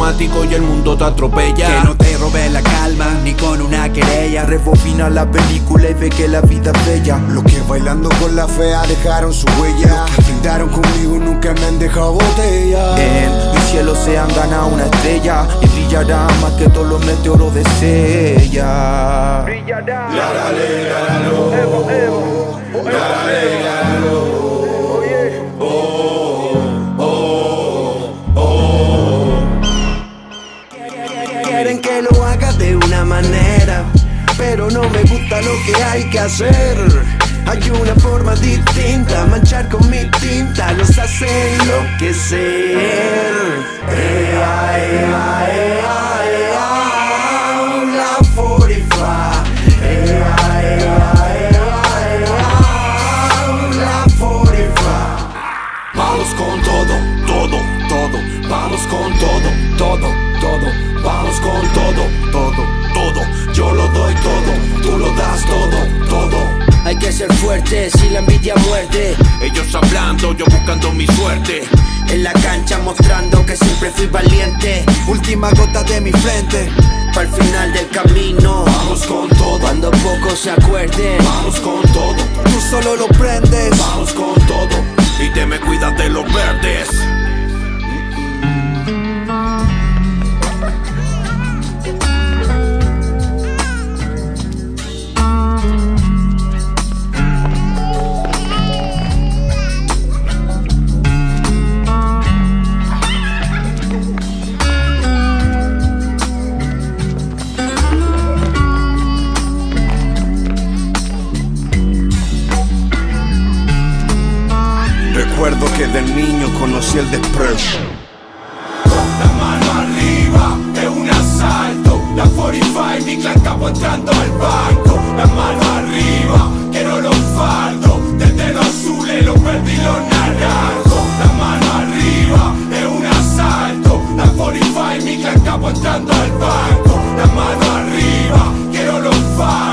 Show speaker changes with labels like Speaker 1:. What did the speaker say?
Speaker 1: automático y el mundo te atropella.
Speaker 2: Que no te robe la calma, ni con una querella.
Speaker 3: Rebobina la película y ve que la vida es bella. Los que bailando con la fea dejaron su huella. Los que brindaron conmigo nunca me han dejado botella.
Speaker 1: En mi cielo se han ganado una estrella y brillará más que todos los meteoros de Sella.
Speaker 4: Brillará.
Speaker 3: Quieren que lo haga de una manera, pero no me gusta lo que hay que hacer. Hay una forma distinta, manchar con mi tinta los hace enloquecer. La 45. La 45.
Speaker 2: Vamos con todo, todo, todo. Vamos con todo, todo, todo. Vamos con todo, todo, todo. Yo lo doy todo, tú lo das todo, todo.
Speaker 5: Hay que ser fuerte si la envidia muerde.
Speaker 1: Ellos hablando, yo buscando mi suerte.
Speaker 5: En la cancha mostrando que siempre fui valiente.
Speaker 3: Última gota de mi frente.
Speaker 5: Para el final del camino.
Speaker 2: Vamos con todo.
Speaker 5: Cuando pocos se acuerden.
Speaker 2: Vamos con todo.
Speaker 3: Tú solo lo prendes.
Speaker 2: Vamos con todo.
Speaker 1: Y te me cuidas de los verdes.
Speaker 3: Recuerdo que de niño conocí el desprecio.
Speaker 2: La mano arriba, es un asalto. La 45, mi clan capo entrando al banco. La mano arriba, quiero los fardos. Desde los azules, los verdes y los naranjos. La mano arriba, es un asalto. La 45, mi clan capo entrando al banco. La mano arriba, quiero los fardos.